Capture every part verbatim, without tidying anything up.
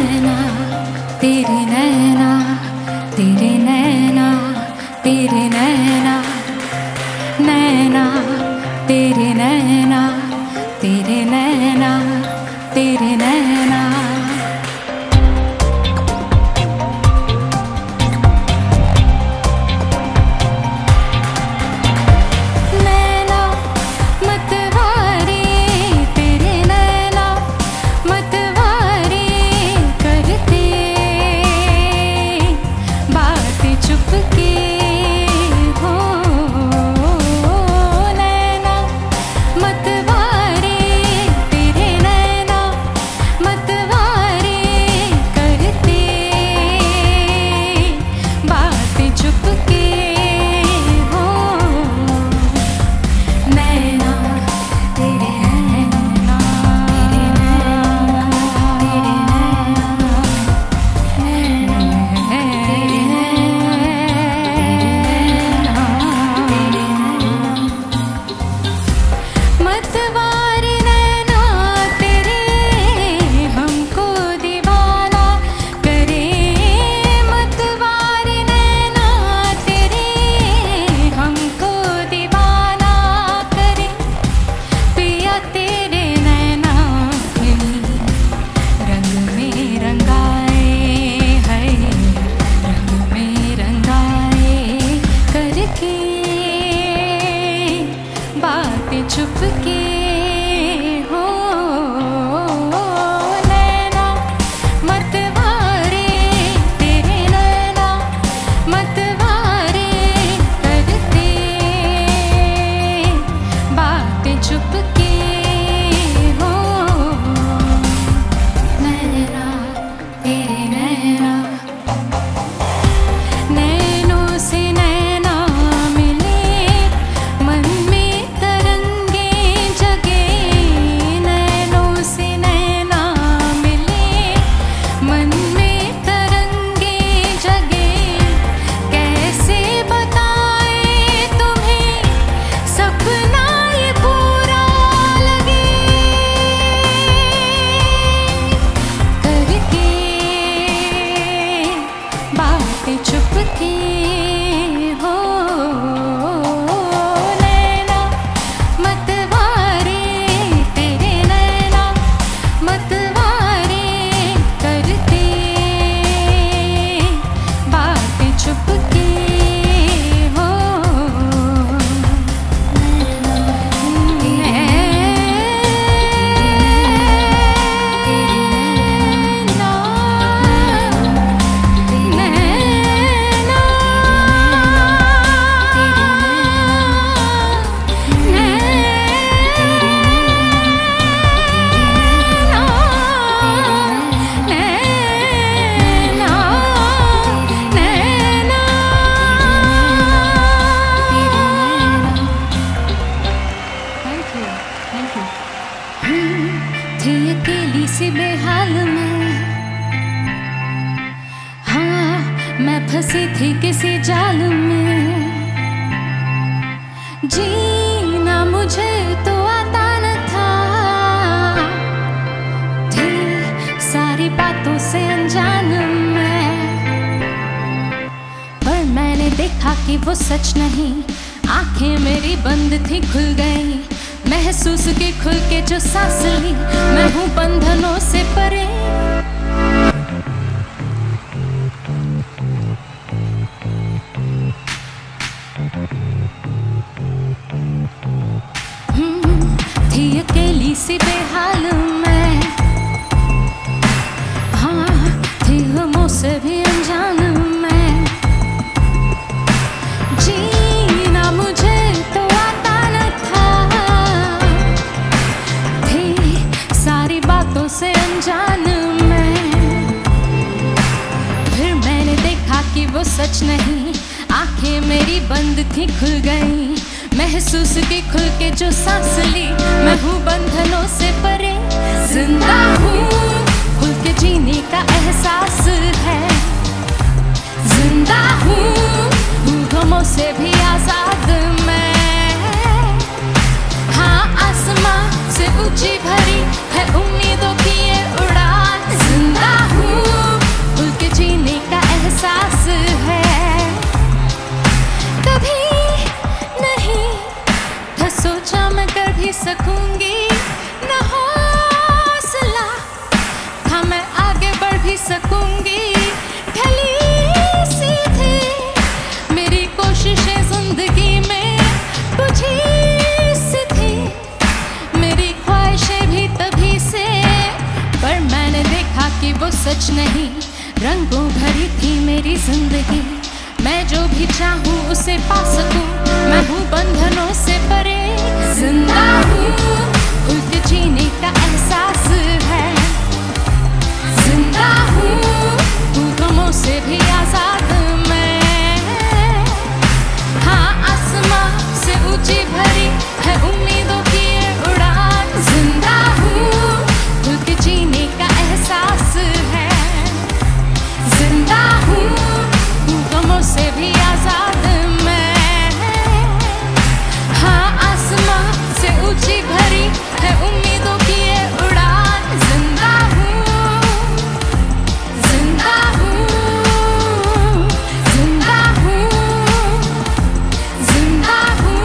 नैना तेरे नैना तेरे नैना तेरे नैना नैना तेरे नैना तेरे नैना तेरे नैना सी बेहाल में, हाँ मैं फंसी थी किसी जाल में। जीना मुझे तो आता न था, थी सारी बातों से अनजान मैं। पर मैंने देखा कि वो सच नहीं, आंखें मेरी बंद थी खुल गई। महसूस की खुल के जो सांस ली, मैं हूँ बंधनों से परे। थी अकेली सी बेहाल मैं, हाँ थी गमों से भी अनजान मैं। जीना मुझे तो आता न था, थी सारी बातों से अनजान मैं। फिर मैंने देखा कि वो सच नहीं, आंखें मेरी बंद थी खुल गई। महसूस की खुल के जो सांस ली, मैं हूँ बंधनों से परे। जिंदा हूँ खुल के जीने का एहसास है, जिंदा हूँ गमों से भी आजाद मैं। हाँ आसमां से ऊंची भरी है उम्मीदों की ये उड़ान। जिंदा हूँ चाहूं उसे पा सकूं, मैं हूँ बंधनों से परे, जिंदा हूँ, खुल के जीने का एहसास है, जिंदा हूँ, हूँ गमों से भी आजाद मैं, हाँ आसमां से ऊंची भरी है उम्मीदों की ये उड़ान, जिंदा हूँ, खुल के जीने का एहसास है, जिंदा हूँ, हूँ गमों से भी आजाद मैं, हाँ आसमां से ऊंची भरी है उम्मीदों की ये उड़ान, जिंदा हूँ, जिंदा हूँ, जिंदा हूँ, जिंदा हूँ।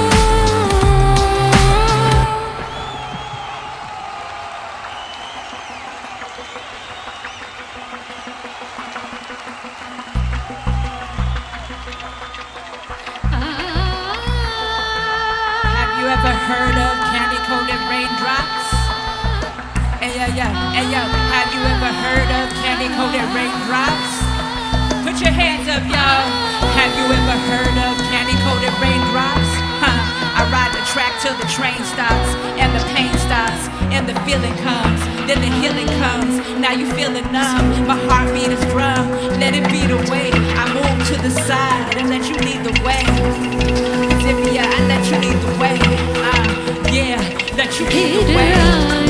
Have you ever heard of candy coated raindrops? Hey yo yo, hey yo, have you ever heard of candy coated raindrops? Put your hands up, y'all. Have you ever heard of candy coated raindrops? Huh. I ride the track till the train stops, and the pain stops, and the feeling comes, then the healing comes. Now you feeling numb, my heartbeat is drum. Let it beat away. I move to the side and let you lead the way. Zivia, I let you lead the way. Uh, yeah, let you lead the way.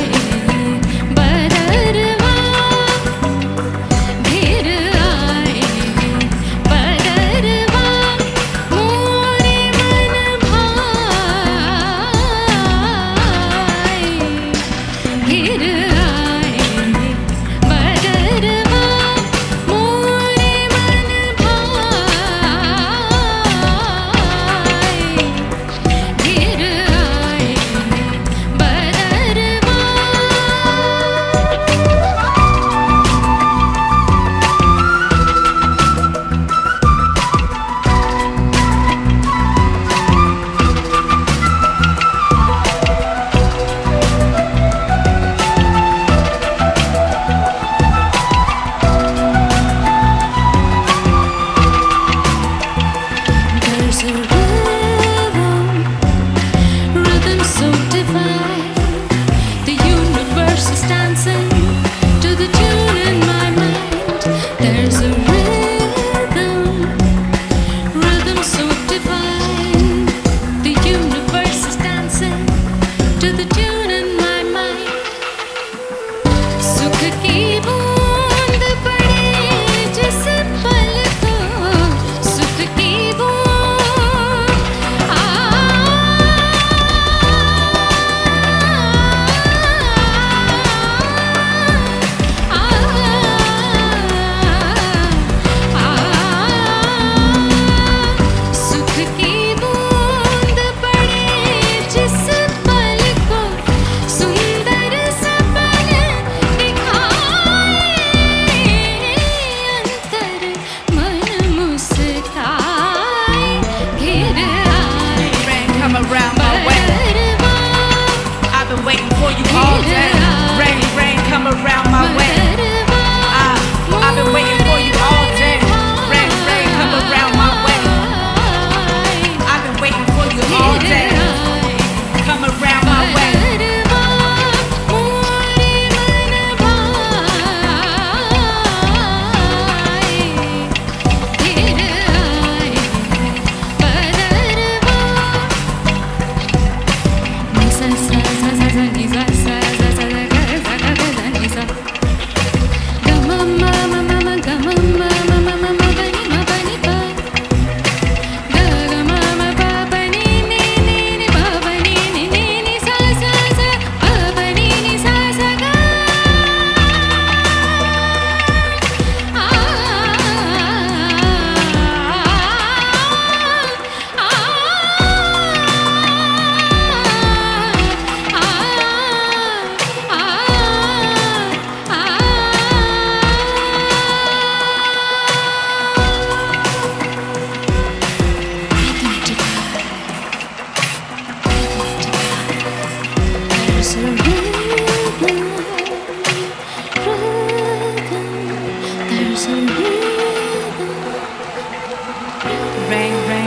बदर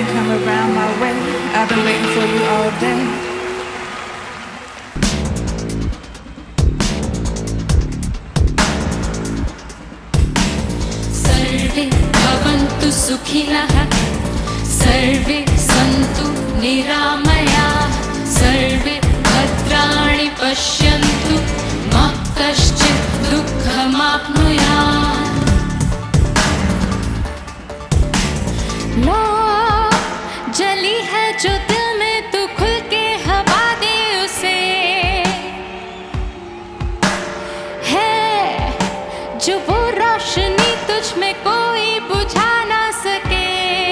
come around my way. I've been waiting for you all day. सर्वे भवन्तु सुखिनः, सर्वे सन्तु निरामयाः, सर्वे भद्राणि पश्यन्तु, मा कश्चित् दुःखमाप्नुयात्। लो जली है जो दिल में, तू खुल के हवा दे उसे, है जो वो रोशनी तुझ में कोई बुझा ना सके।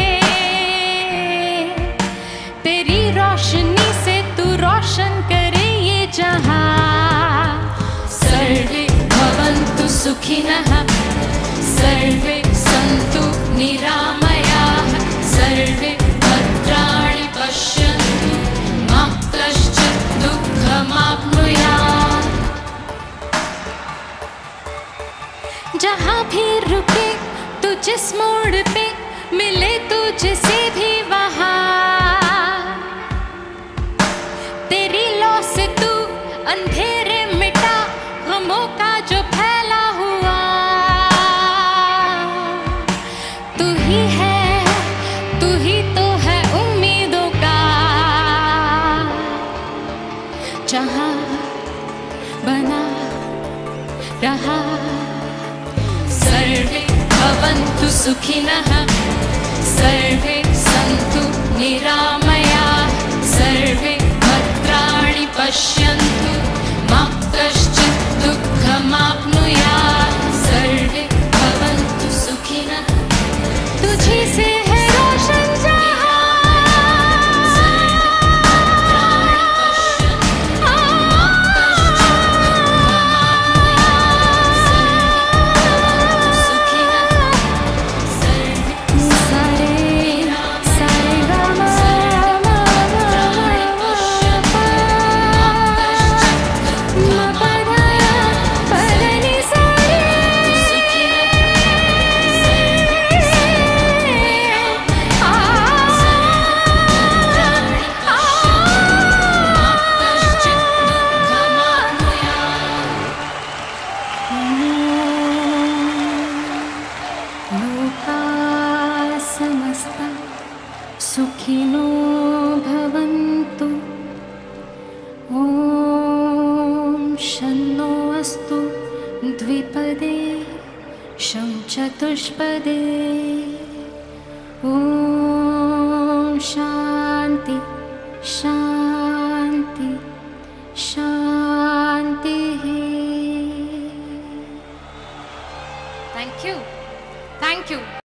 तेरी रोशनी से तू रोशन करे ये जहां। सर्वे भवन्तु सुखिनः, सर्वे सन्तु निरामयाः, सर्वे भद्राणि पश्यन्तु, मा कश्चित् दुःखमाप्नुयात्। जहाँ भी रुके तू, जिस मोड़ पे मिले तू जिसे भी वहाँ, तेरी लौ से तू अंधेरे मिटा गमों का जो फैला हुआ। तू ही है, तू ही तो है उम्मीदों का जहाँ बना रहा। सर्वे भवन्तु सुखिनः, सर्वे सन्तु निरामयाः, सर्वे भद्राणि पश्यन्तु, मा कश्चित् दुःखमाप्नुयात्। सर्वे भवन्तु सुखिनः, तुझी से है रोशन जहां। सर्वे भद्राणि पश्यन्तु, मा कश्चित् दुःखमाप्नुयात्। सर्वे भवन्तु सुखिनः, सर्वे सारे सारे राम राम भद्राणि पश्यन्तु, मा कश्चित् दुःखमाप्नुयात्। पदनि सारे सुखिनः, सर्वे सन्तु निरामयाः, सर्वे भद्राणि पश्यन्तु, मा कश्चित् दुःखमाप्नुयात्। लोकाः समस्ता सुखिनो भवन्तु। ॐ शन्नो अस्तु द्विपदे, शं चतुष्पदे।